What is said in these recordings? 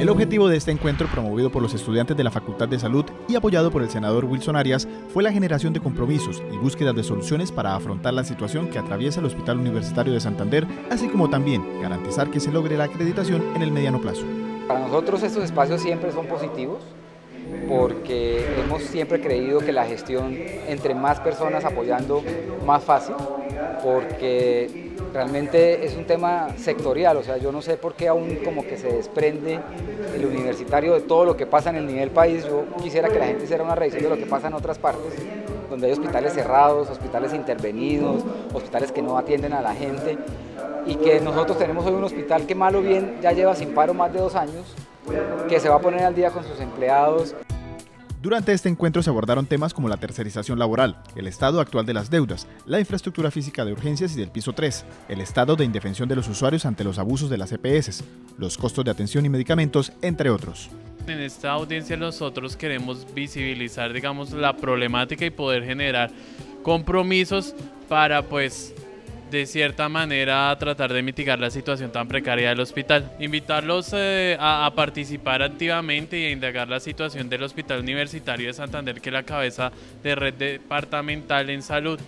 El objetivo de este encuentro, promovido por los estudiantes de la Facultad de Salud y apoyado por el senador Wilson Arias, fue la generación de compromisos y búsqueda de soluciones para afrontar la situación que atraviesa el Hospital Universitario de Santander, así como también garantizar que se logre la acreditación en el mediano plazo. Para nosotros estos espacios siempre son positivos, porque hemos siempre creído que la gestión entre más personas apoyando más fácil, porque realmente es un tema sectorial, o sea, yo no sé por qué aún como que se desprende el universitario de todo lo que pasa en el nivel país. Yo quisiera que la gente hiciera una revisión de lo que pasa en otras partes, donde hay hospitales cerrados, hospitales intervenidos, hospitales que no atienden a la gente, y que nosotros tenemos hoy un hospital que mal o bien ya lleva sin paro más de 2 años, que se va a poner al día con sus empleados. Durante este encuentro se abordaron temas como la tercerización laboral, el estado actual de las deudas, la infraestructura física de urgencias y del piso 3, el estado de indefensión de los usuarios ante los abusos de las EPS, los costos de atención y medicamentos, entre otros. En esta audiencia nosotros queremos visibilizar, digamos, la problemática y poder generar compromisos para, pues, de cierta manera tratar de mitigar la situación tan precaria del hospital. Invitarlos a participar activamente y a indagar la situación del Hospital Universitario de Santander, que es la cabeza de red departamental en salud.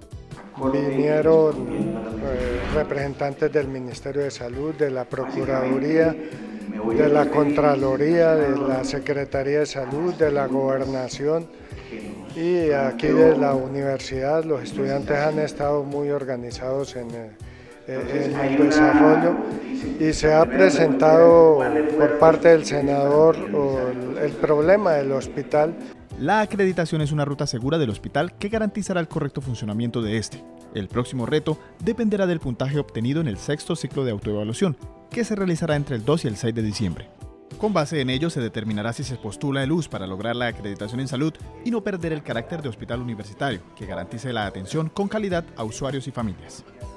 Vinieron representantes del Ministerio de Salud, de la Procuraduría, de la Contraloría, de la Secretaría de Salud, de la Gobernación, y aquí de la universidad. Los estudiantes han estado muy organizados en el desarrollo, y se ha presentado por parte del senador el problema del hospital. La acreditación es una ruta segura del hospital que garantizará el correcto funcionamiento de este. El próximo reto dependerá del puntaje obtenido en el 6º ciclo de autoevaluación, que se realizará entre el 2 y el 6 de diciembre. Con base en ello se determinará si se postula el US para lograr la acreditación en salud y no perder el carácter de hospital universitario, que garantice la atención con calidad a usuarios y familias.